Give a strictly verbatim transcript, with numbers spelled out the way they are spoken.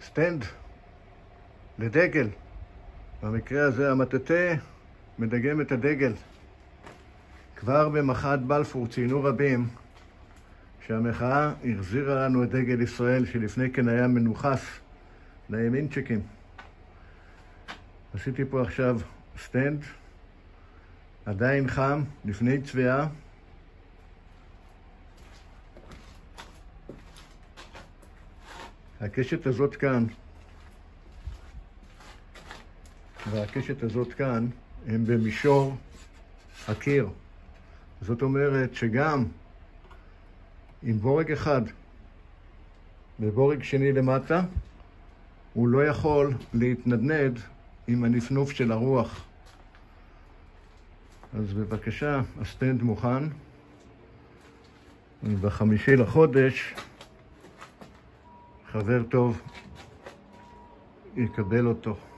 סטנד לדגל. במקרה הזה המטאטא מדגם את הדגל. כבר במחאת בלפור ציינו רבים שהמחאה החזירה לנו את דגל ישראל שלפני כן היה מנוחס לימינצ'יקים. עשיתי פה עכשיו סטנד, עדיין חם, לפני צביעה. הקשת הזאת כאן והקשת הזאת כאן הם במישור הקיר. זאת אומרת שגם עם בורג אחד ובורג שני למטה, הוא לא יכול להתנדנד עם הנפנוף של הרוח. אז בבקשה, הסטנד מוכן. בחמישי לחודש חבר טוב יקבל אותו.